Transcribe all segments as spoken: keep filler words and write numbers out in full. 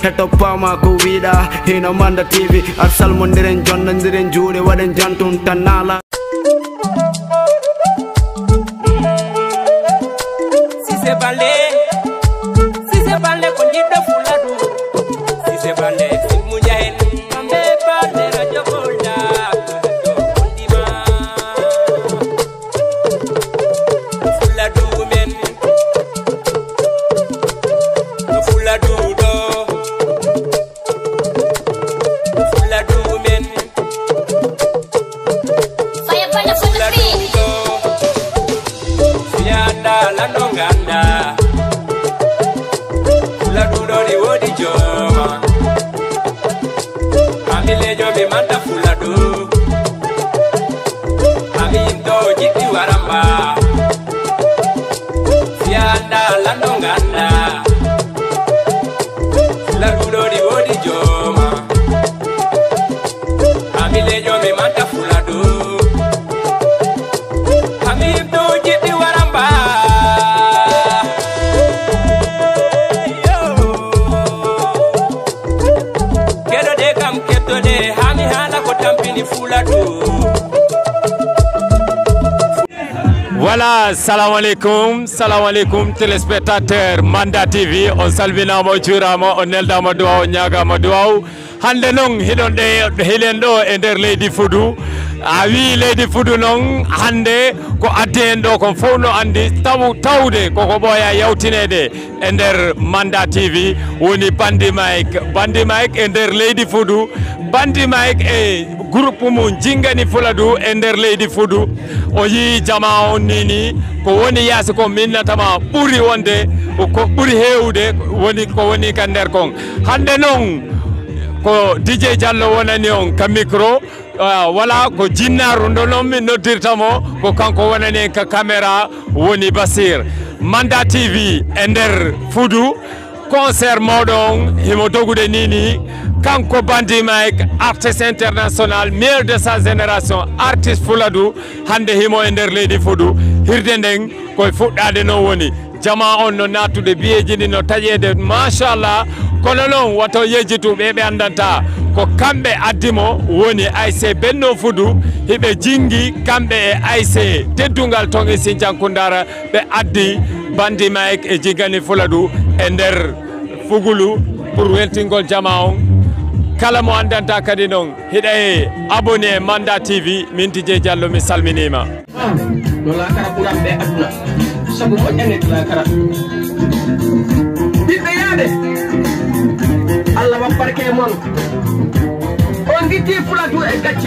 hettoppama ko wiɗa hino Manda T V ar salmodiren jonnodiren juuɗe waɗen jantum tan nala Sise Balde Sise Balde ko jiɗɗo fuladu Sise Balde filmu jahen kamɓe balde radio bolda ondima fuladu men no fuladu ɗo fuladu men Fire Panda for the beat. Fianda lando ganda fuladu ɗo ɗi wodi joma amile jomi manta fuladu amin ɗo jiɗɗi waramba Fianda lando ganda fuladu ɗo ɗi wodi joma amile jomi manta fuladu amin ɗo jiɗɗi waramba keɗoɗe kam kettode hami hala ko tampini fuladu. Voilà, salam alaikum, salam alaikum téléspectateurs Manda T V, on salminama jurama on neldama duwaw on ñagama duwaw hande non hiɗon ɗe hilen ɗo e nder leydi Fuudu a wi leydi Fuudu non hande ko addi en ɗo kon fof no andi taw tawde koko ɓooya yawtinede e nder Manda T V woni Bandi Mike Bandi Mike e nder leydi Fuudu Bandi Mike e groupe mum jingani Fuladu e nder leydi Fuudu o yi jama on nini ko woni yaasi ko minnatama ɓuri wonde ko ɓuri hewde woni ko woni ka nder kon hande non ko D J Diallo wonani on ka micro uh, wala ko jinnaru ndo noon min noddirtamo ko kanko wonani en ka caméra woni Basir Manda T V e nder Fuudu concert moɗon himo dogude nini kanko Bandi Mike artiste international meilleur de sa génération artiste Fuladu hande himo e nder leydi Fuudu hirde nden koye fuɗɗade no woni jama on no natude biyeji ɗi no taƴede machallah kono noon wato yejjituɓe ɓe andanta ko kamɓe addimo woni A C Benno Fuudu hiɓe jingi kamɓe e A C teddungal ton e Sinthiankundara ɓe addi Bandi Mike e jingani Fuladu e nder Fugulu pour weltingol jama on kala mo andanta kadi noon hiɗa e abonné Manda T V min D J Diallo mi salminima no lakara ɓuran ɓe aduna sabu moƴƴane lakara ɓiɓɓe yaade Allah wapparke mon on gitti Fuladu e gacce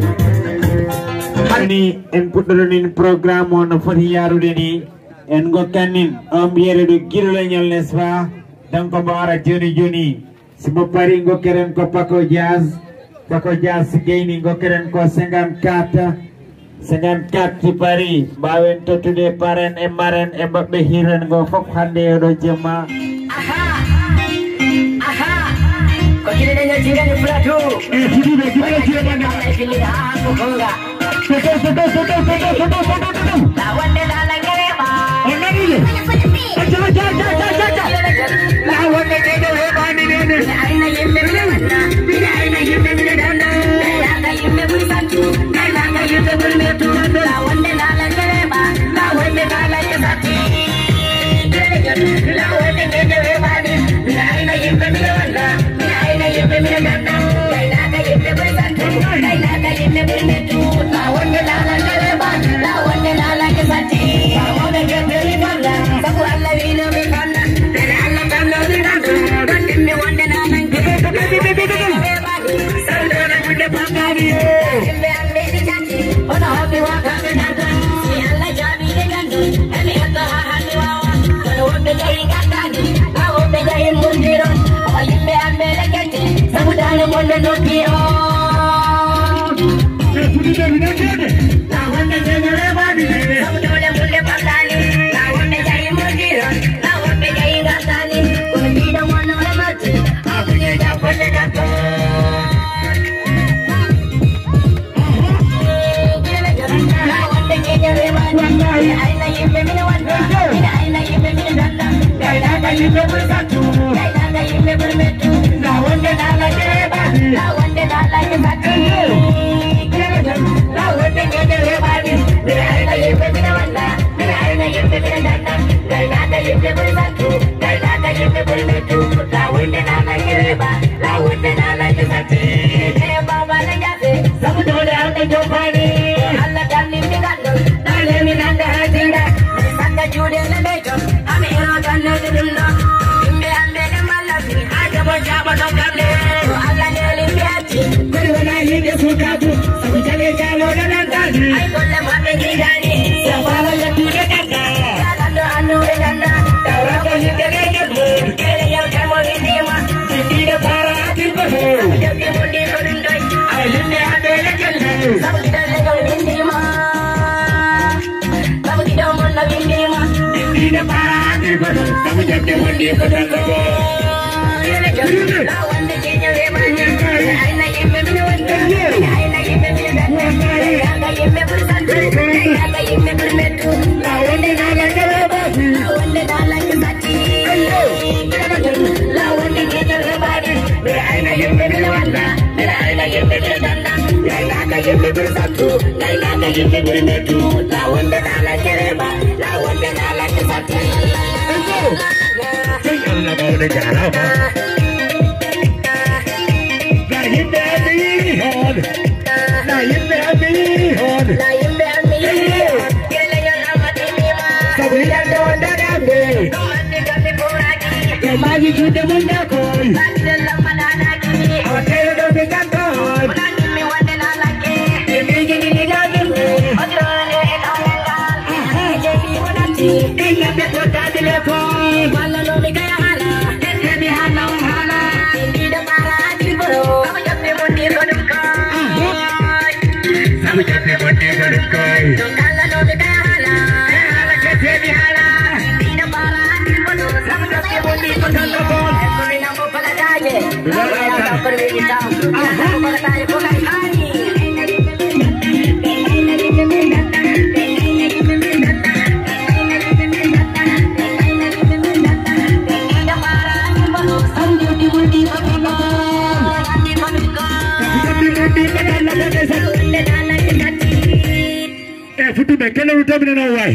hani en puɗɗoronin programme o no foti yarude ni en gokkannin on mbiyere ɗo guiɗoleñol n'est ce pas donc mo ara joni joni simo pari gokkeren ko Paco Jazz Paco Jazz si geyni gokkeren ko cinquante-quatre cinquante-quatre ti pari mbawen tottude paren e maren e mabɓe hiren go fof hande oɗo jemma Aha, aha, ko jiɗɗo jingani Fuladu e fuɗuɓe guiɗo jemana e fili ha ko konga soto soto soto soto soto soto la wonde la langarema o naniɗe aca aca aca aca aca la wonde deɗo heɓani nene ayna yimɓe mine wanna mine ayna yimɓe mine danda aynaga yimɓe ɓuri sattu aynaga yimɓe ɓuri mettu la wonde la langarema la wonde la lange satti la wonde deɗo heɓani mine ayna yimɓe mine wanna mine ayna yimɓe mine danda aynaga yimɓe ɓuri sattu aynaga yimɓe ɓuri mettu la wonde la langarema la wonde la lange satti la wonde deɗo falla sabu Allah wino mi falla tere Allah tamno mi nandu bandimmi wonde la lange saldona gude pangani yimɓe amɓe ɗi jatti hono hobbi wakaɓe nanta si Allah jaaɓiɗe gandu emi hetto ha hande wawa kono wonɓe jahi gattani ha wonɓe jahi mundiron o yimɓe amɓe ɗe kette sabu dane gonɗe noppi o la wonde deño reɓani sabu dole mulɗe pangani la wonɓe jahi mundiron la wonɓe jahi gattani kono mbiɗo wonore matti ha kuƴe japponde gatto ayna yimɓe mine wanda ayna yimɓe mine danda aynaga yimɓe ɓuri sattu aynaga yimɓe ɓuri mettu la wende nana kereba, la wende nana kesati. Kereba bala jase, sabu dole ande jopani. Allah kani migando, dale minanda hatinda. Sanda jude le bejo, ame hero kanne dinda. Imbe ande ne malabi, aja boja boja kable. Allah ne limbiati, kurwana hinde sukatu. Sabu jale jalo danantani. Ay kolle mame gidani, sabala le tude kanda. Kalando anu de kanda, tawra ko hinde gede. Kele yau kamo hindima, hinde para ati kohe. Jabi mundi kodundai, ay hinde ande le kelle. Sabu jale jalo hindima, sabu jale monna hindima. Hinde para ati kohe, sabu jale mundi kodundai. La wande kenya le manya, ay na yemme mine wande, ay na yemme mine danda, ay na yemme bursante, ay na yemme burmetu. La wande nala kereba, la wande nala kesati. La wande kenya le manya, ay na yemme mine wanda, ay na yemme mine danda, ay na yemme bursatu, ay na yemme burmetu. La wande nala kereba, la wande nala kesati. Allah mau de jara ma. La yimbe ami hon. La yimbe ami hon. La yimbe ami hon. Kele yo amati ma. Sabila don dadambe. Domani kami poragi. Kemagi jude munda koi. Badde lamanana kini. Hotel do be kanton. Mulani mi wande la lake. Kemi gini ni dadambe. Odrone enolenda. Jebi wanati. Kenya be kota telefon. Malalo mi kaya. Futu me kele utamina na wai.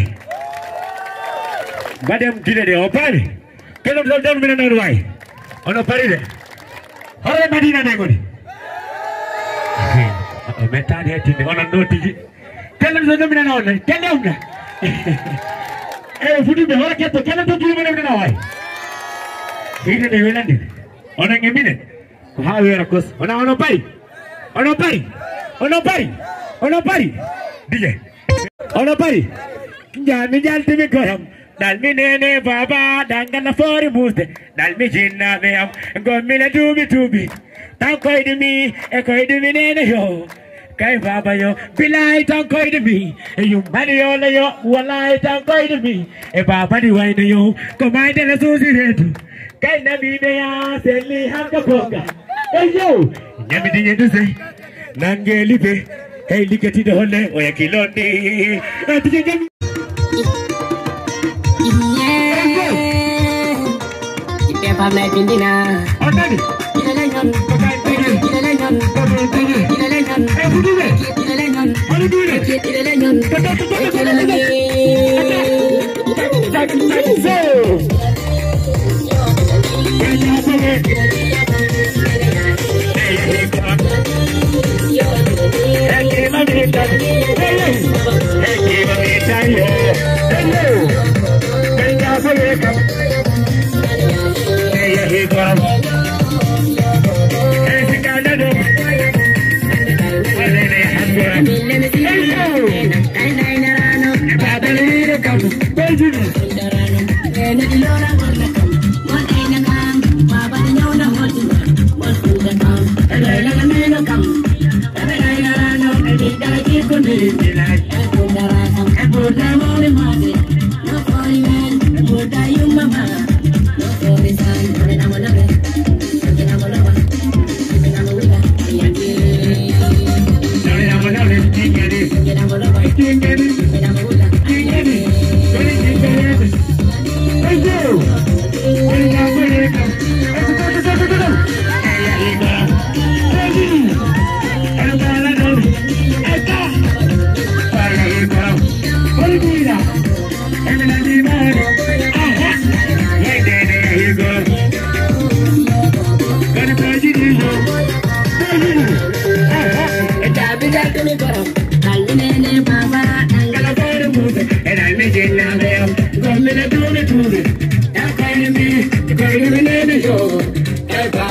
Badem dile de opari. Kele utamina na wai. Ono pari de. Hore madina de goni. Meta de tinde ono noti. Kele utamina na wai. Kele umna. Eh futu me hore keto kele utamina na wai. Ide de velandi. Ono ngemine. Ha vera kos. Ona ono pari. Ono pari. Ono pari. Ono pari. Dile. Ono pari, jami jalti mi koram, dal mi nene baba, dangana fori muste, dal mi jinna me am, gomi na tubi tubi, tan koi di mi, e koi di mi nene yo, kai baba yo, bilai tan koi di mi, e yung mani yo la yo, walai tan koi di mi, e baba di wai na yo, komai de la susi retu, kai na mi de ya, seli hanga poka, e yo, nyami di yedu se, nangeli pe. Hey, likati de holle, oya kiloni. Ati jam. Ipe pamla pindina. Otani. Kilelenyon. Kilelenyon. Kilelenyon. Eh, buduwe. Kilelenyon. Buduwe. Kilelenyon.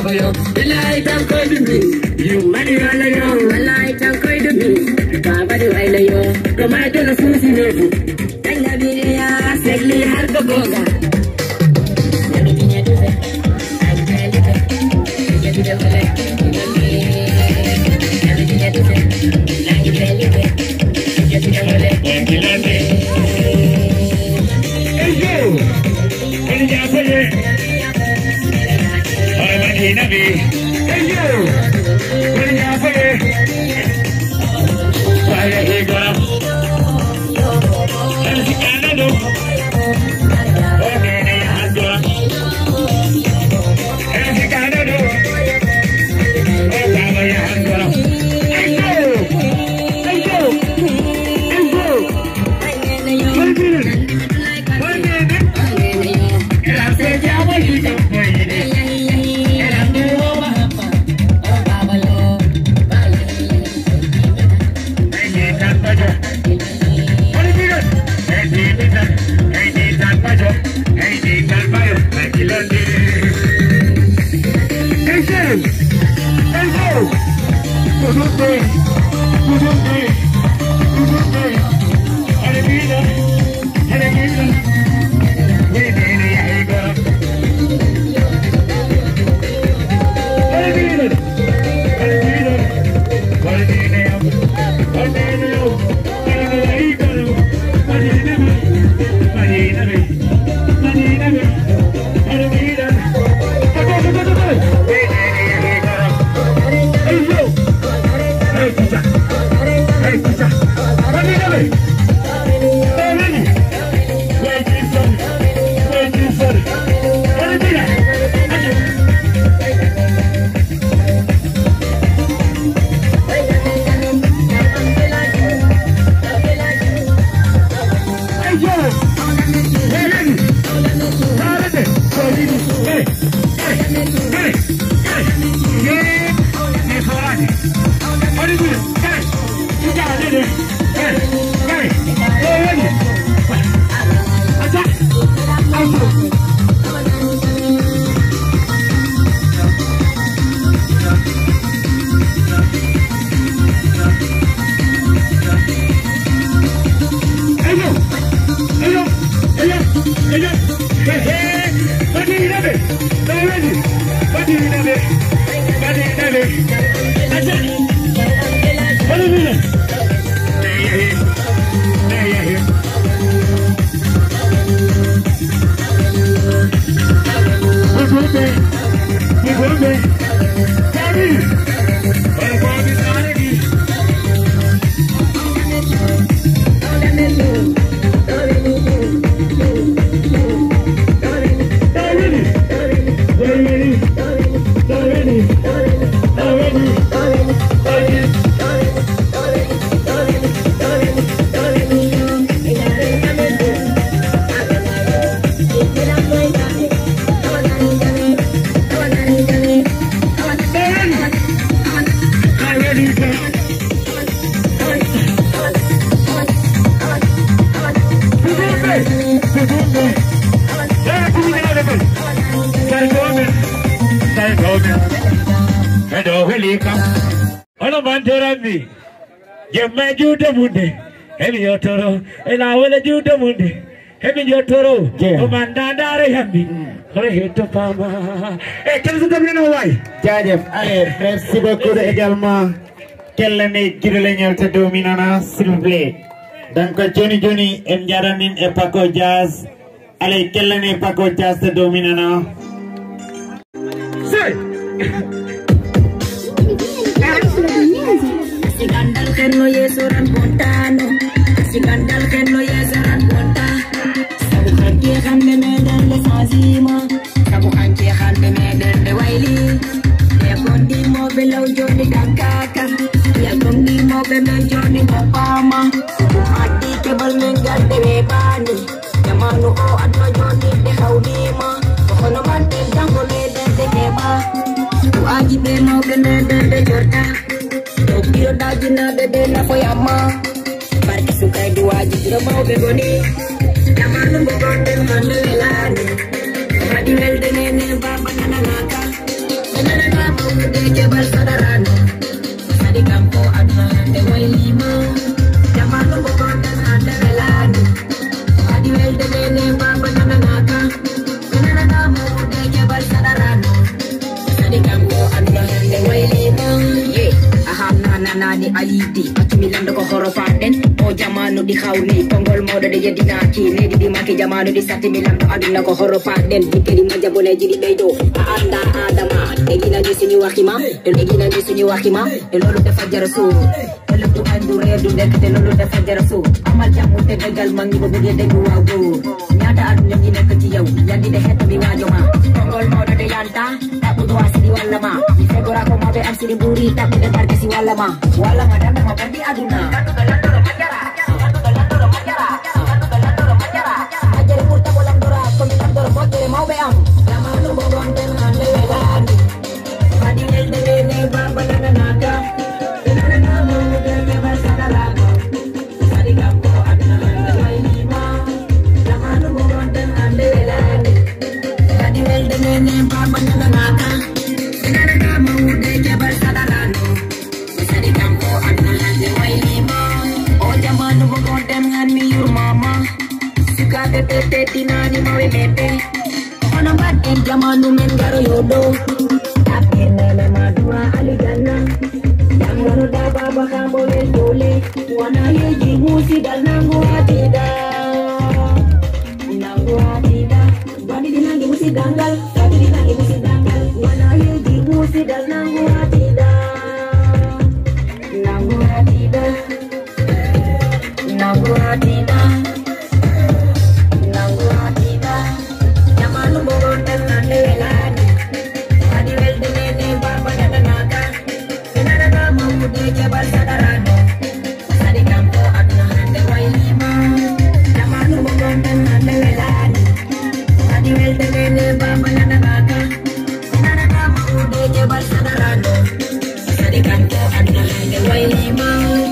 baba yo. Wallahi tan koy dumi. You mani wala yo. Wallahi tan koy dumi. Baba di wala yo. Kama jona susi nefu. Tanga biya segli har ko goga. Nabi tinya tuze. Ay kali ke. Jadi dah boleh. Nabi tinya tuze. Lagi kali ke. Jadi dah boleh. Hey yo. Ini apa ye? Orang lagi nabi. Hey yo. Ini apa ye? Saya hidup. Nanti kanan dong. Oke, ini ada. Nanti kanan dong. Oh, sama ya ada. Hey yo. Hey yo. Hey yo. Ono manterambi. Jemme jude munde. Hemi yotoro. Ela wala jude munde. Hemi yotoro. O mandandare hambi. Hore heto pama. Eh, quel est le nom wai? Jajef, allez, merci beaucoup également. Quelle année qui le dominana, s'il vous plaît. Donc, Johnny Johnny, M. Jaranin et Paco Jazz. Allez, quelle année Paco Jazz te dominana? C'est. Si gandal kenno yesoran bontano. Si gandal kenno yesoran bonta. Sabu kanki hande meden le sazima. Sabu kanki hande meden le waili. Ya kondi mo belau joni kankaka. Ya kondi mo belau joni kapama. Ati kebal mengal de bebani. Yamanu o adno joni de haudima. Kono mante dango le de keba. Tu aji be mo bende de jorta. Tokyo dajina bebe na foyama. Parki sukai dua jiro mau begoni. Yamanu bogonde mandelani. Hadi welde nene baba nana naka. aduna hande waylima ye aham nana nani ayidi atumi lando ko horo faden o jamanu di khawni kongol modo de yedinaki nedi di maki jamanu di sati mi lando aduna ko horo faden dikedi majabone jidi beydo anda adama egina di sini wakima egina di sini wakima e lolu defa jarasu le tu andu redu nek te lolu defa jarasu amal jamu te dagal mangi bo bege degu wago nyata aduna ni nek ci yow yandi de het mi wajoma kongol modo de yanta tabu do asidi wala ma segora ko mabe asidi buri tabu de barke si wala ma wala ma danda ma bandi aduna katu galando ro majara katu galando ro majara katu galando ro majara ajere murta bolam dora ko mi dor botere mau be am lama lu bogon ten hande welani badi el de ne baba nana naga nana na mo de me basada la sari gambo aduna hande wailima lama lu bogon ten hande welani badi el de ne baba nana naga nana na mo de me basada la sari gambo aduna hande wailima o jamanu bogon ten hanmi your mama suka te te te tinani mawe mete ono baten jamanu men garo yodo tapene me madura aligana jamanu da baba kambo le dole wana yeji musi dal nango atida nango atida bani dinangi musi dangal bani dinangi musi dangal wana yeji musi dal nango atida nango atida nango atida nango atida jamanu bogon dan nande welani adi welde nene baba nana naga nana na mamude jabal sadarano sadi kampo aduna hande wailima jamanu bogon dan nande welani adi welde nene baba nana naga nana na mamude jabal sadarano sadi kampo aduna hande wailima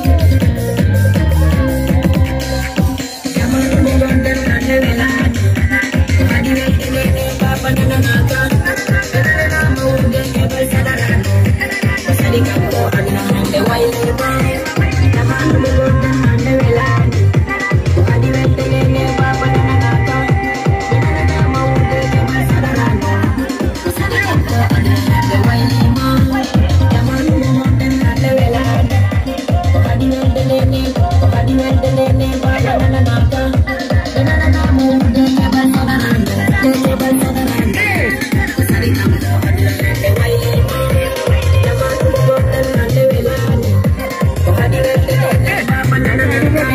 jamanu bogon dan nande welani adi welde nene baba nana naga nana na mamude jabal sadarano sadi kampo aduna hande wailima jamanu bogon dan nande welani adi welde nene baba nana naga nana na mamude jabal sadarano sadi kampo aduna hande wailima jamanu bogon dan nande welani adi welde nene adi welde nene baba nana naga nana na mamude jabal sadarano jabal sadarano sadi kampo aduna hande wailima jamanu bogon dan nande welani adi welde nene baba nana naga nana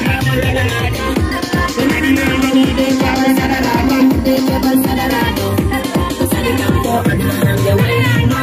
jabal sadarano jabal sadarano sadi kampo aduna hande wailima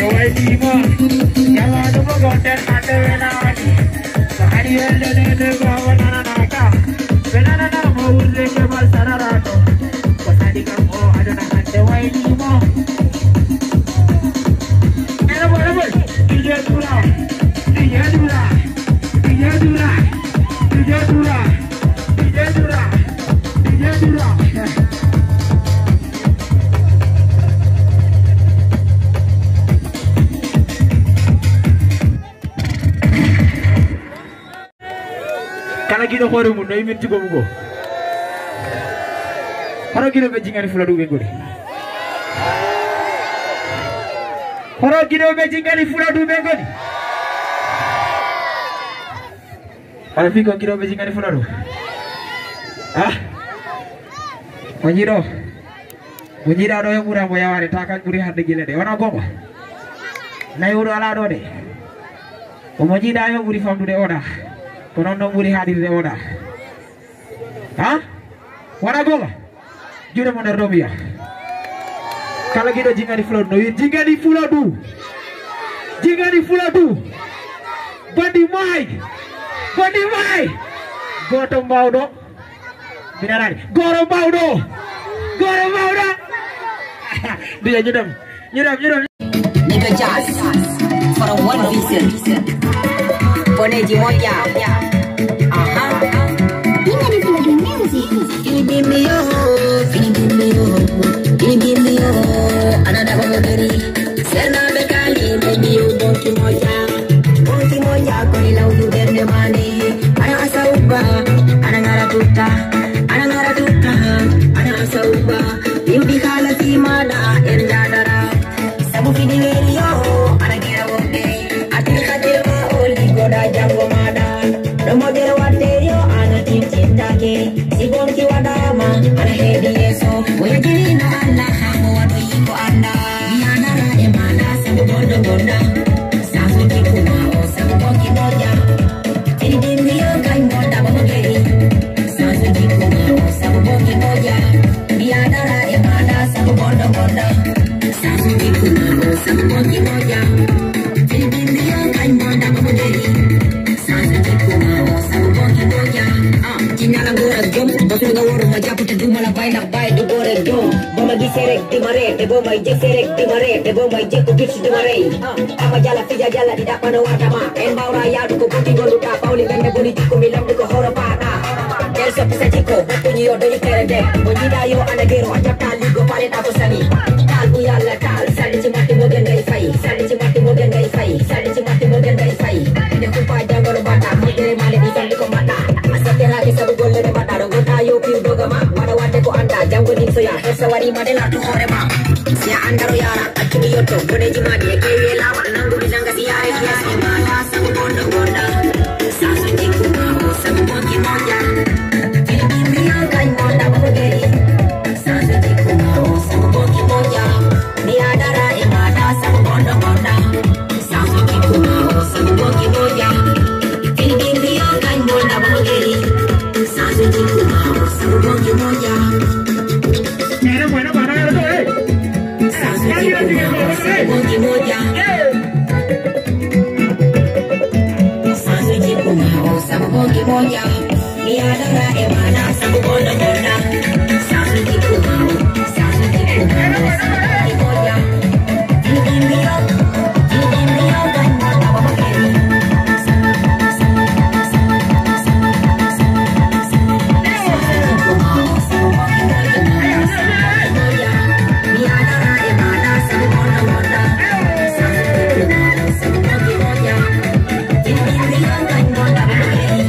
Jangan lupa konten ada lagi. Sehari ada Kala gido hore mun no imin tigo mugo. Haro gido be jingani fula du be ngodi. Haro gido be jingani fula du be ngodi. Haro fiko gido be jingani fula du. Ah. Monyiro. Monyira do yamura mo yawari takan buri hande gile de. Wana gonga. Nay uru ala do de. Monyida yo buri famdu de oda. Kono no buri hadir de oda. Ha? Wana gonga. Jure mo der domia. Kala gido jingani fula no jingani fula du. Jingani fula du. Bandi mai. Bandi mai. Goto mbawdo. Binarani. Goro mbawdo. Goro mbawdo. Dia nyedam. Nyedam, nyedam. Nigga Jazz for a one vision. Boneji moja. Aha. Ini di film music. Ini bimbi yo, ini bimbi yo, ini bimbi yo. Another one dari. Serna bekali baby you bonki moja. Bonki moja koni lau du derne mani. Ana asauba, ana ngara tuta, ana ngara tuta, ana asauba. Yudi kala si mana erjadara. Sabu fini yo, ana gira wote. Atil kajewa oli goda jango mada. Nomo gira wate yo, ana tim cintake. Si bonki wadama, ana hedi yeso. Oya jiri na ana hamu wadu yiko anda. Yana ra emana sabu bondo bonda. Sabu kikuma o sabu bonki moja. Ini bimbi yo kai monda bomogeri. Sabu kikuma o sabu bonki moja. Yana ra emana sabu bondo bonda. Sabu kikuma o sabu bonki moja. Ini bimbi yo kai monda bomogeri. Sabu kikuma o sabu bonki moja. Ah, jinala gora gom, basu ga woro maja puta du mala bai nak bai du gore gom. Boma gi serek di mare, te boma je serek di mare, te boma je ku bitch di mare. Ah, ama jala fija jala di dak pano wadama. En baura ya du ko puti golu ta pauli gande boni ko milam du ko horo pata. Del so pisa chiko, bunyi yo do yikerende. Bunyi da yo anagero ajata ligo pare ta bosani. Tal bu yalla tal, sali ci mati mo gen ngay fay, sali ci mati mo gen ngay fay, sali ci mati mo gen ngay fay. Ne ku pa jangoro bata, mo dere male di sali ko mata. Asate ra ki sabu golle de bata do gota yo piu dogama. Wada wade ko anda jango din so ya, hesa wari madela to hore ma. Sia andaro yara, akimi yoto, bone ji madi e kewe la nangu di nanga sia e kia si mata sabu bondo bonda. Sasu jiku ma o sabu bonki moja. Moja, ni adara emana sabu bonda bonda. Sasu jiku mau, sasu jiku mau, sabu moja. Ini dia, ini dia kan mata bapaknya. Sasu jiku mau, sabu moja. Ni adara emana sabu bonda bonda. Sasu jiku mau, sabu moja. Ini dia kan mata bapaknya.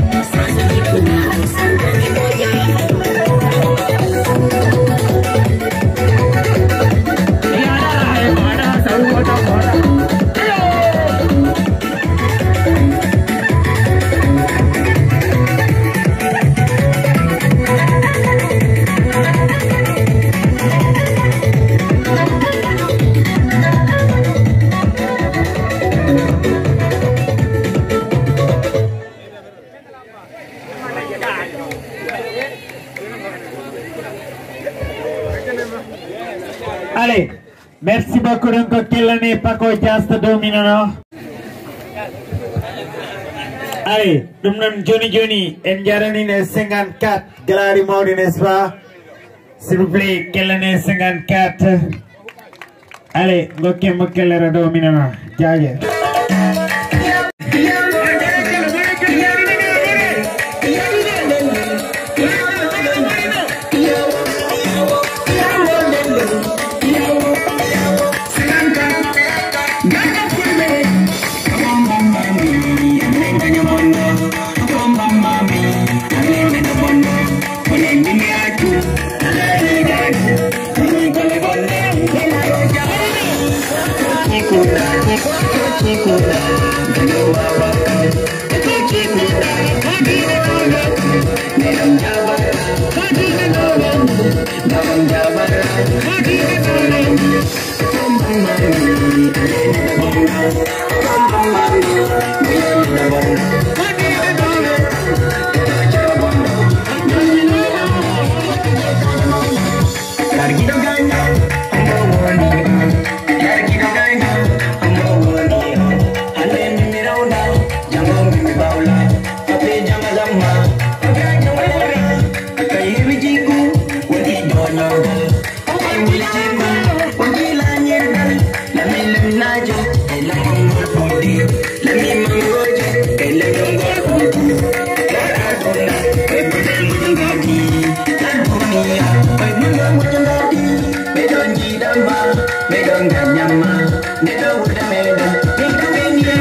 Allez, merci beaucoup donc Kelane Paco Jazz domino. Allez, dum non Johnny Johnny en jarani ne cinquante-quatre Galari Maudi n'est-ce pas? S'il vous plaît, Kelane cinquante-quatre. Allez, ngokke mo Kelere domino. Jaje. Mami baula ape jama zamma kai wijigu wadi dono kai wijigu wadi la nyerdal la milim najo la mongol podi la mi mangoje la mongol podi la dona kai budal mujangadi la dunia kai budal mujangadi medon jidamba medon ganyama medo uda medo medo menye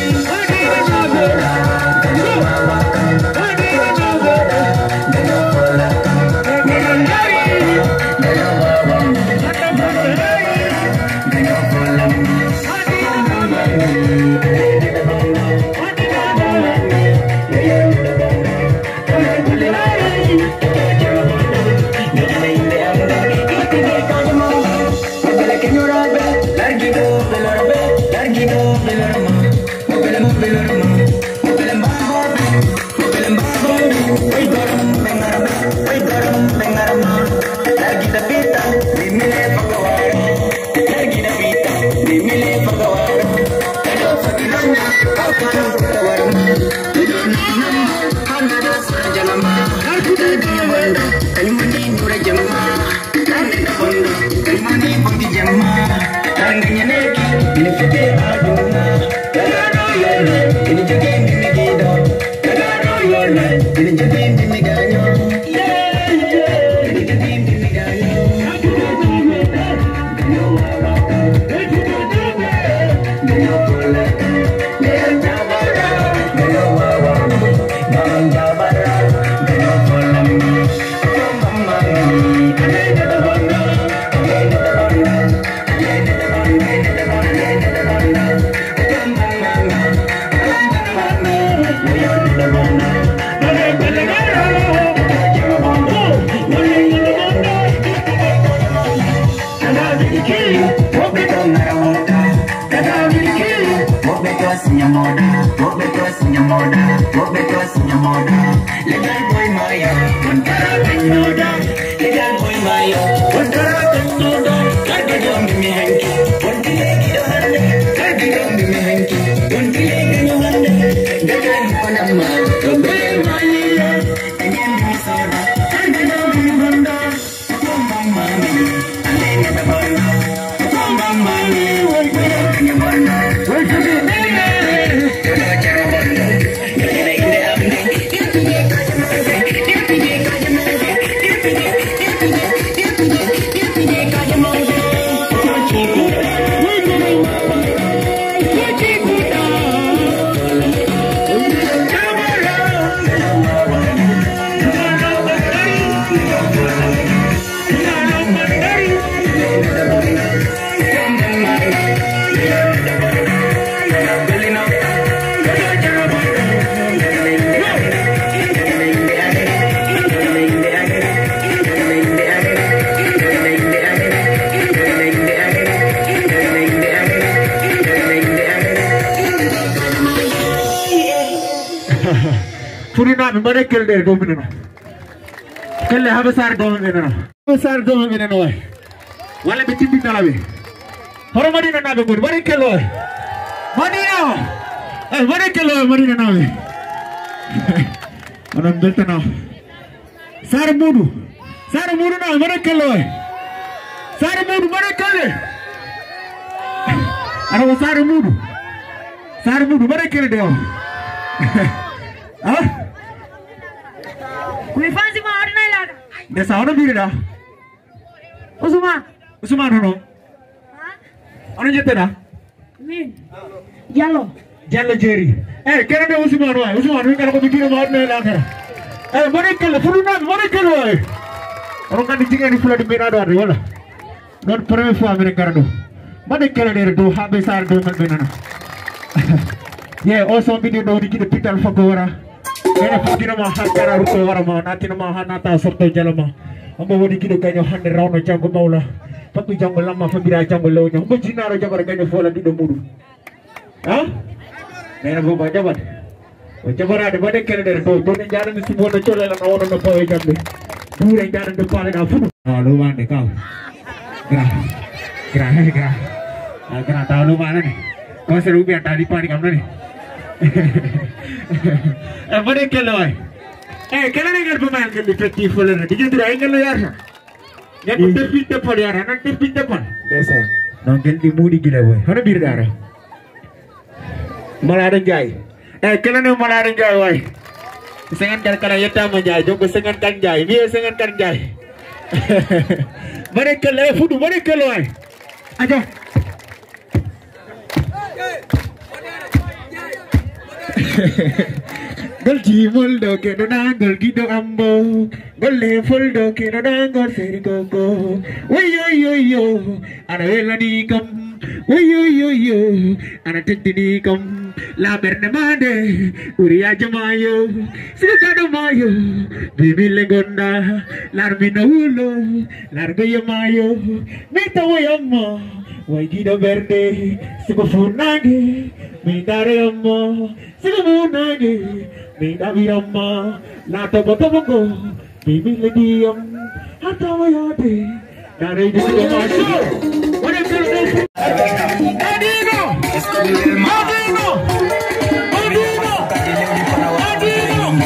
Furina mere kelde dominano. Kelle have sar dominano. Have sar dominano. Wala bitimbi nalabe. Horo marina nabe bur. Mere kelo. Marina. Eh mere kelo marina nabe. Anam belta na. Sar mudu. Sar mudu na mere kelo. Sar mudu mere kele. Ara sar mudu. Sar mudu mere kele deo. Ah? Kuifansi ma orna ilaga. Desa ono birida. Usman. Usman ono. Ono jetena. Min. Jallo. Jallo jeri. Eh, kena de Usman wa. Usman wi kala ko bigiro ma orna ilaga. Eh, mari kala furuna mari kala wa. Ono kan dijinga ni fulade mirado ade wala. Non première fois mi gardo. Mari kala de do habe sar do mal benana. Yeah, also video do di kita pital fagora. Kaya pagina ma hakara ruko wara ma natin ma hanata sorto jalama. Amba wodi kido kanyo hande rawno jango maula. Papi jango lama fabira jango lawnya. Amba jinaro jabar kanyo fola di do mudu. Ha? Nena bo ba jabar. O jabar ade bade kele der do do ne jaran ni subo do cholela na wono no pawe jambe. Dure jaran de pale na fu. Ah lu mande kau. Gra. Gra gra. Ah gra tahu lu mana ni. Kau seru biar tadi panik kamu ni. Eh, mana keloy? Eh, kalian ingat pemain kan di festival ini? Dia tidak ingat lo ya? Yang kita pinta pun ya, nanti pinta pun. Desa, nongken timur di gila boy. Mana bir darah? Malaran jai. Eh, kalian yang malaran jai boy. Sengan kan kana yata menjai, jom sengan kan jai, biar sengan kan jai. Mana keloy? Fudu mana keloy? Aja. Gol jimol do ke do nangol gido ambo gol level do ke do nangol seri koko woy yo yo yo ana wela ni kam woy yo yo yo ana tetti ni kam la berne made uriya jamayo sigado mayo bibile gonda larmino ulo largo yamayo mita woyamma woy gido berde sigo funage mindare ammo sigo funage Mina birama, nata botomongo, bibile diam, hata wayade, nare di sini masuk. Mana kerja? Adino, Adino, Adino, Adino, Adino,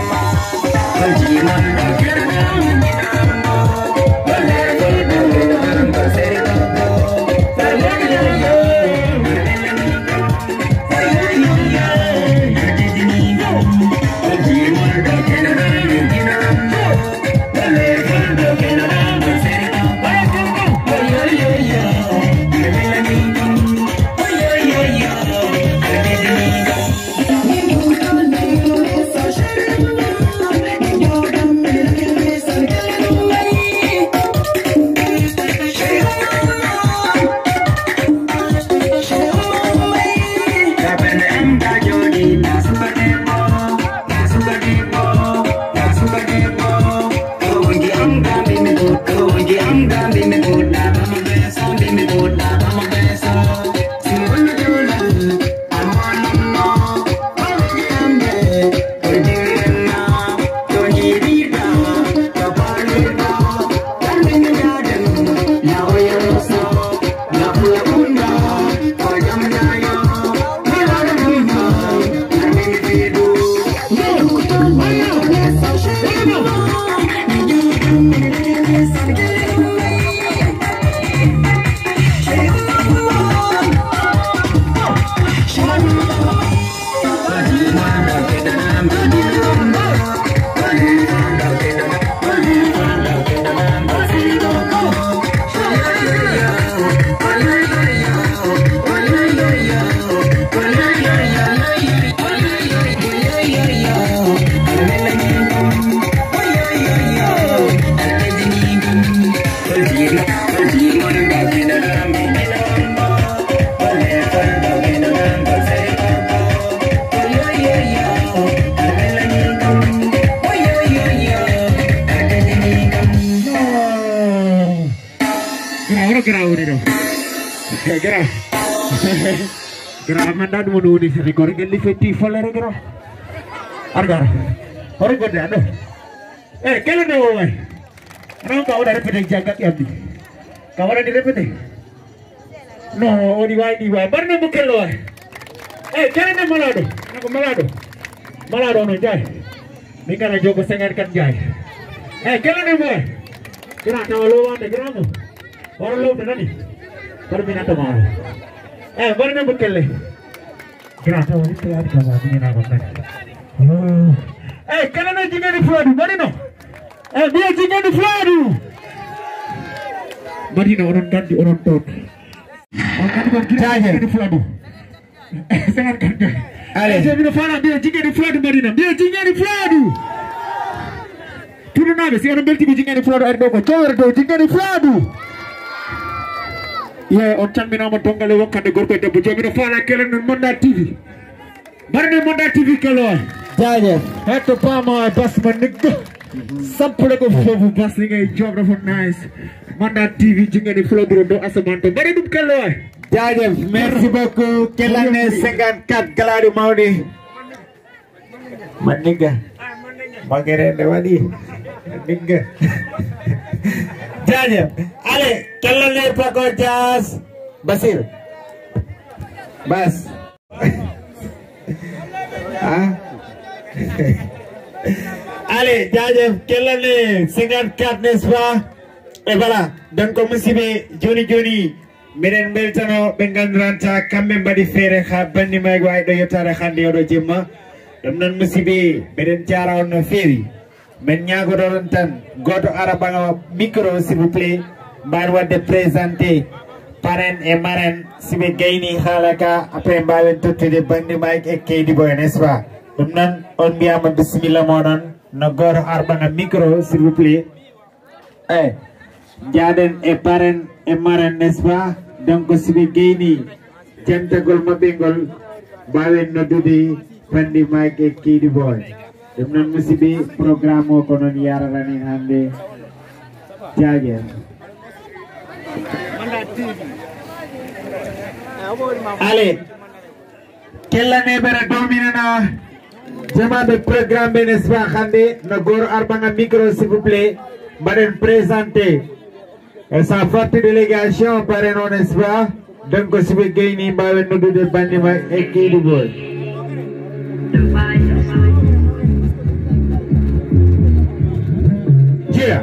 Thank you. Gara gara uni do. Gara. Gara mandat mo uni sa record ngi feti folere gara. Argar. Ori ko ada. Eh, kala do way. Ano ka udah repete jagat ya bi. Ka udah di repete. No, odi way di way. Barna mo kelo. Eh, kala na malado. Nako malado. Malado no jay. Mika na jogo sengar kan jay. Eh, kala na mo. Kira tawalu ande kira mo. Oro lo tadi. Perbinaan tomar. Eh, barna mo kelle. Kira tawalu tiar ka ba ni na ba. Oh. Eh, kala na jinga di flood, barino. Eh, dia jinga di flood. Barino orang kan di orang tot. Orang kan jinga di flood. Eh, sangat kan. Ale. Dia bina fana dia jinga di flood barino. Dia jinga di flood. Turun nabe si orang belti jinga di flood air doko. Cower do jinga di flood. Ya, oncan mina mo tongale wakande gorko de bujo mina fana kelen Monda T V. Barino Monda T V kelo. Jaajëf heto pama bas ma nigga sampule ko fofu bas li ngay job dafa nice Monda T V jinga di flodro do asamanto bari dum kello jaajëf merci beaucoup kelane cinquante-quatre galadi mawdi ma nigga magere de wadi nigga jaajëf ale kelane pako jazz Basir bas ah allez, jaajëf kelane cinquante-quatre n'est-ce pas? Et voilà, donc musibe joni joni meden beltano be gandrata kambe mbadi fere kha bandi may way do yotare khande do jemma dum non musibe meden tiara on feri men nyago do tan goto arabanga micro s'il vous plaît mbar wadde présenter parrain et marraine sibe gayni halaka après mbawen tottude bandi may e kaydi boy n'est-ce pas? Dum nan on biyama bismillah monon no goro arbanga micro s'il vous plaît. Eh jaden e parrain e marraine n'est-ce pas? Donc sibe gayni jantagol mabengol bawen noddude bandi may e kaydi boy. Dum nan musibe programme o ko non yararani hande jaage allez kellane bere dominana jama de programme n'est-ce pas hande no goro arbanga micro s'il vous plaît baden présenter et sa forte délégation pare non n'est-ce pas? Donc sibe gayni bawen noddude bandi may e kaydi boy. Yeah.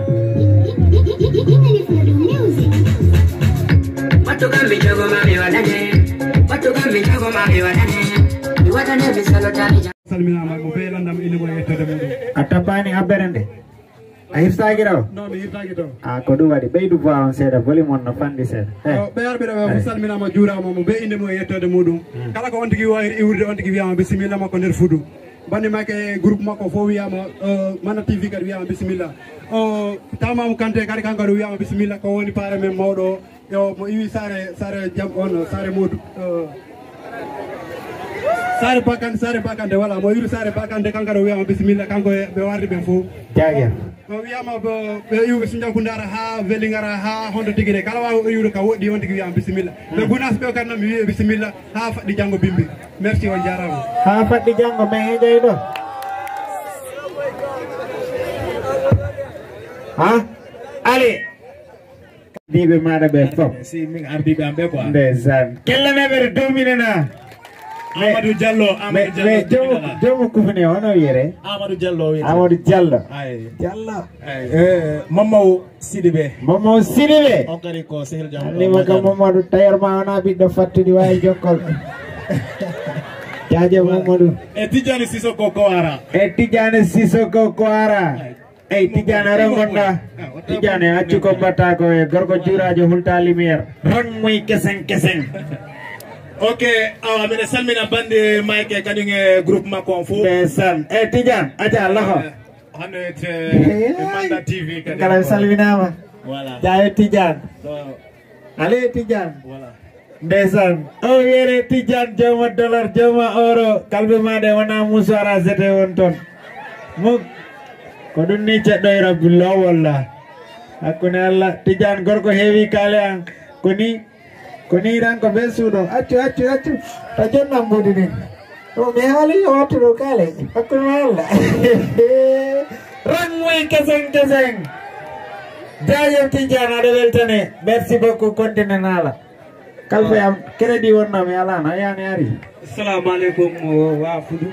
Atapani aberende. Ahirta giraw. No mi hirta gito. Ah ko du wadi beydu bo on seda volume on no fandi seda. Eh be arbe be salmina ma jura mo be inde mo yettode mudum. Kala ko on tigi wayir iwurde on tigi wiama bismillah makko nder fudu. Bandi make groupe makko fo wiyama Monda T V kadi wiyama bismillah. O tamam kante kadi kanko do wiyama bismillah ko woni pare men mawdo yo mo iwi sare sare jam on sare modu sare bakande sare bakande wala mo iwi sare bakande kanko do wiyama bismillah kanko be wardi ben fo jaage o wiyama be iwi sinja kundara ha velingara ha hondo tigide kala wawo iwi ka wodi on tigi wiyama bismillah be gunas be kan mi wi bismillah ha faddi jango bimbi merci on jarama ha faddi jango me jey do ha allez dibe mada be fop si mi ardi be ambe quoi ndesan kellane bere dominena Amadou Diallo Amadou Diallo mais jomo jomo kufne ono yere Amadou Diallo Amadou Diallo ay Diallo eh Mamadou Sidibé Mamadou Sidibé on kari ko sehel jam ni maka Mamadou tayer ma ona bi do fattude way jokkol jaaje Mamadou e Tidiane Sissoko Kowara e Tidiane Sissoko Kowara Hey Tidiane rongonda Tidiane accu ko batta ko e gorko jurajo hulta lumière ron muy kesen kesen. Ok awa mene salmina bande Mike kadinge groupe makon fo besan e Tidiane aja loxo hande te Monda T V kadinge kala salminama voilà jaay Tidiane ale Tidiane voilà besan o yere Tidiane joma dollar joma euro kalbe made wana musara zete won ton mo ko dun ni ceddo rabbi law walla Hakkunde Allah Tidiane gorko heewi kaale an koni koni ran ko be suuɗo accu accu accu to jonnam mbodi ni o mi haali o wattuɗo kaale hakkunde Allah ran moy keseng keseng jaajëf Tidiane aɗa weltane merci beaucoup continue naala kalfe am crédit wonnami alano yani ari assalamu alaikum wa fudu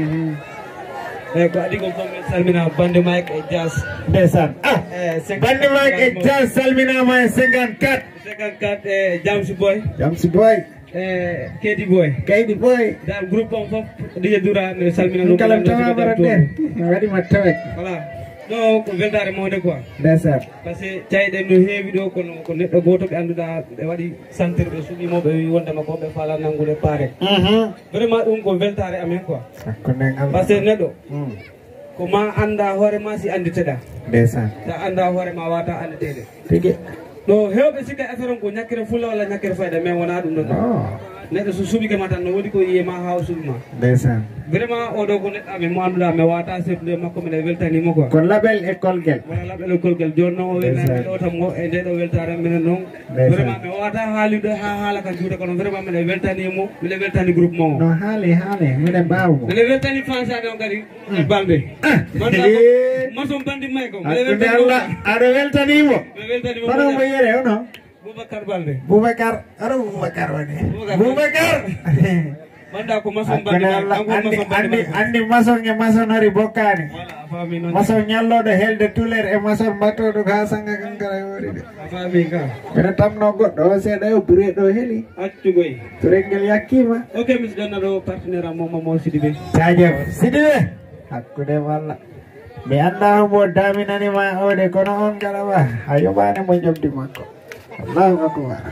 eh ko adi ko fami salmina bande Mike e Jazz ndeysaan ah bande Mike e Jazz salmina ma cinquante-quatre cinquante-quatre eh Jamsi Boy Jamsi Boy eh Kedi Boy Kedi Boy dal groupe on fof diye dura ne salmina no kalam tawa barade wadi ma tawet voilà no ko weltare mode quoi ndeysaan parce que cayde no heewi do ko ko neddo goto be anduda be wadi centre be subi mo be wonde makko be fala nangude pare vraiment dum ko weltare amen quoi parce que neddo ko ma anda hore ma si anditeda ndeysaan ta anda hore ma wata anditede tigi do hewbe sika affaire ko nyakere fulla wala nyakere fayda mais wona dum do neddo so subi ke matan no wodi ko yema haw subi ma ndeysaan vraiment o do ko neddo ame mo anduda me wata seble makko me weltani mo quoi ko label école gel wala label école gel jonno o weltani do tam mo e de do weltare men non vraiment me wata haalude ha haala kan juude kono vraiment me weltani mo me weltani groupe mo no haali haali mede baawo me weltani fansa don kadi balde manda mo son bandi may ko me weltani Allah ado weltani mo me weltani mo kono mo yere ono Boubacar Balde Boubacar aro Boubacar woni Boubacar manda ko mason bandi andi andi andi mason e mason hari bokkani wala fami non mason nyallodo helde tuler e mason batodo ga sanga kankara wori de fami ka bere tamno goddo o seeda o bure do heli accu goy turengel yakima ok mis donna do partenaire am mo mo Sidibé jaajef Sidibé hakkude walla mi anda mo daminani ma ode kono on kala wa ayo bane mo jobdi makko Allahu akbar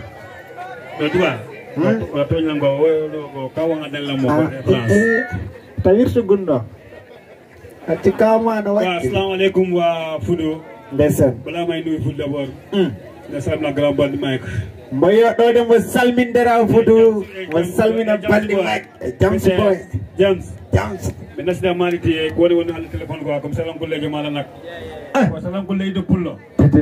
Dua Wato nyanggo wo kawang adalla mo ko France Tawir sugundo Ati kama no wa assalamu alaikum wa fudo Ndesan bala may nuy fud d'abord na salmina grand band Mike Mboyo do de mo salmindera fudu mo salmina bandi Mike James Boy James James be nasda maliti ko woni woni hal telephone ko comme salam ko legi mala nak ko salam ko legi do pullo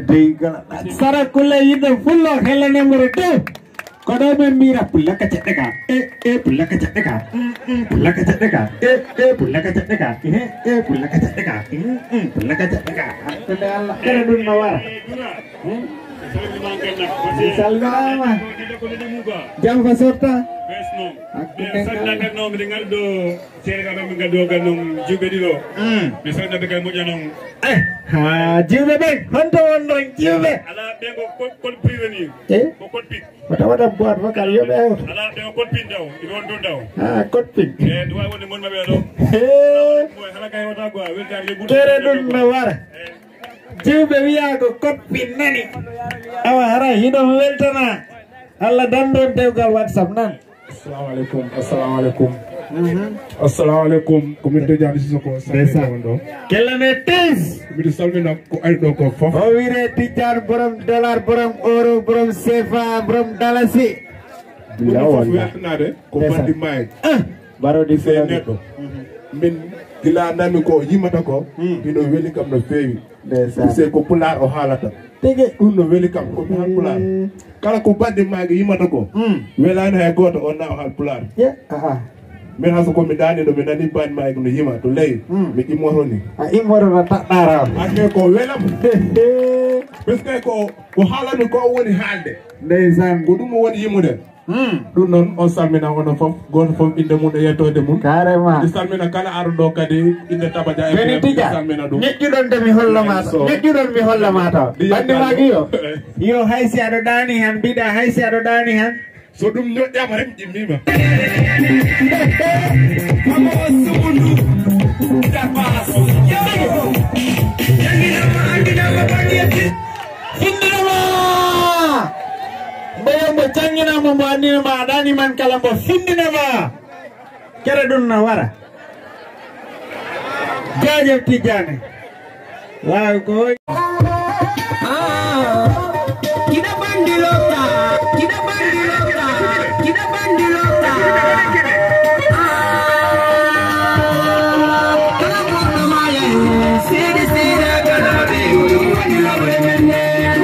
Sara kulle yidde fullo helle numero two kodo be mira pulla ka cedeka e e pulla ka cedeka pulla ka cedeka e e pulla ka cedeka e e pulla ka cedeka e pulla ka cedeka akde Allah kere dun mawara salama jam fa sorta besno be sagna ga no mi ngaldo sere ga mi ngaldo ga no jube dilo be sagna be ga mo janon eh ha jube be honto wonno jube ala be go ko priveni eh ko ko pit wata wata boat vakal yo be ala be ko pin daw igon don daw ah kot pin eh do woni mon ma be do eh moy hala kay wata go welta le gudu kere dun mawara jube wiya ko kot pin nani awa hara hido weltana Allah dandon dewgal WhatsApp nan assalamu alaikum assalamu alaikum assalamu alaikum ko min do jani sisoko salmina do kellane tis mi salmina ko ay do ko fof o wire Tidiane borom dollar borom euro borom C F A borom dalasi bila wala ko bandi may baro di fe neddo min gila nami ko yimata ko ino weli kam no fewi c'est ko pular o halata tege dum no weli kam ko hal pular kala ko bandi magi yimata ko welani hay goto on na hal pular ya aha min haso ko mi dani do mi nani bandi magi no yima to lay mi imoro ni a imoro na tadara ake ko welam parce ko ko halani ko woni halde ndeysaan ko dum woni yimude ɗum noon on salmina wono fof goto fof inde mum e yettode mum carrément mi salmina kala arɗo kadi inde tabadia e tija salmina ɗum ñeƴƴuɗon de mi hollama to ñeƴƴuɗon mi hollama to bandi magi yo yo haysi aɗo ɗani han mbiɗa haysi aɗo ɗani han so ɗum ñoƴƴama rek ƴimmima findinama mboyo mo jangginama mo andinama aɗani man kala mbo findinama kere ɗum no wara jajef Tidiane waaw ko Kida bandi lota, kida bandi lota, kida bandi lota. Kala mwana maya, sidi sidi kala bi ulu wani la wemene.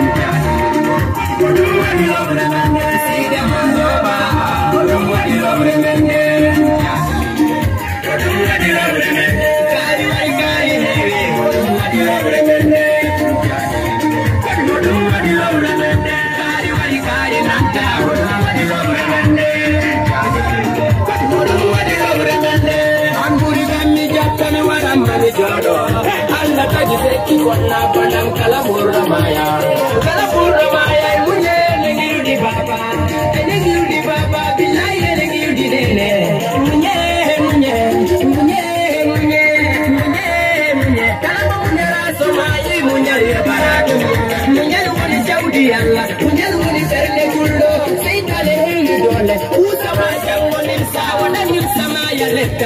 Allah taji seki konna banam kala murramaya kala murramaya munye nengi baba nengi baba billahi nengi nene munye munye munye munye munye munye kala munye raso mai munye baraka munye woni jaudi Allah munye woni serle kullo seitale hingi dole usama jamoni sawa na ni sama ya leta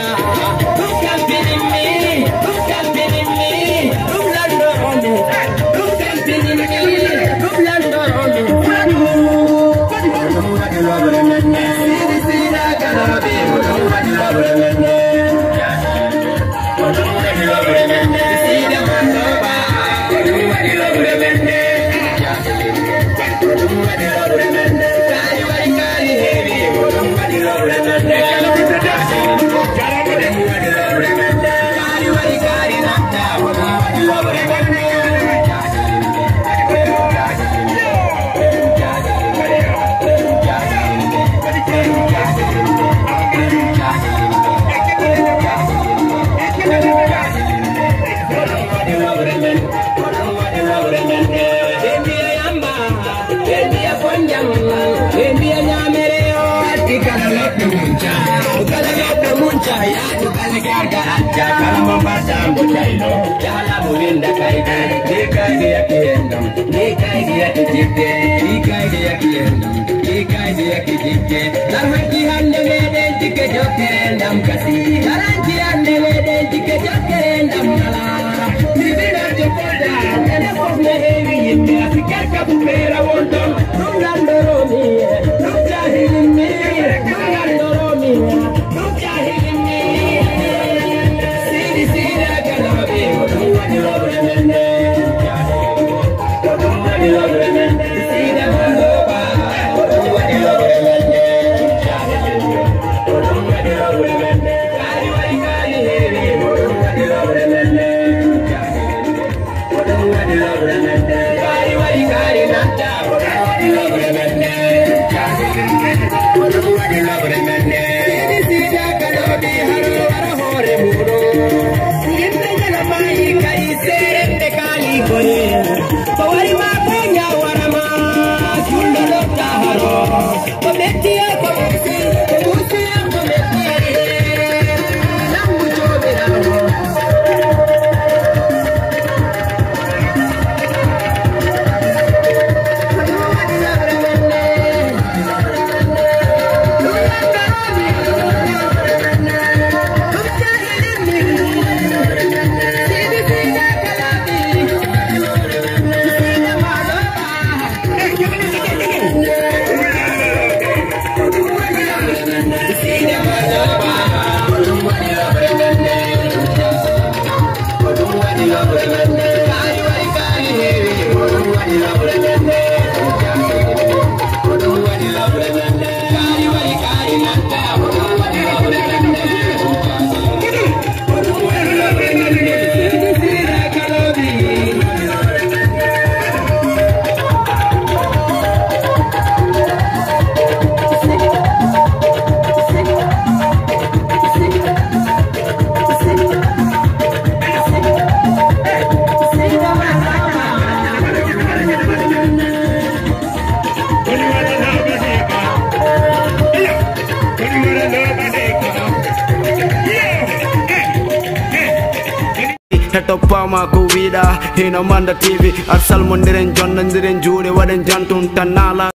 Toppama ko wiɗa hino Manda T V ar salmodiren jonnodiren juuɗe waɗen jantun tan nala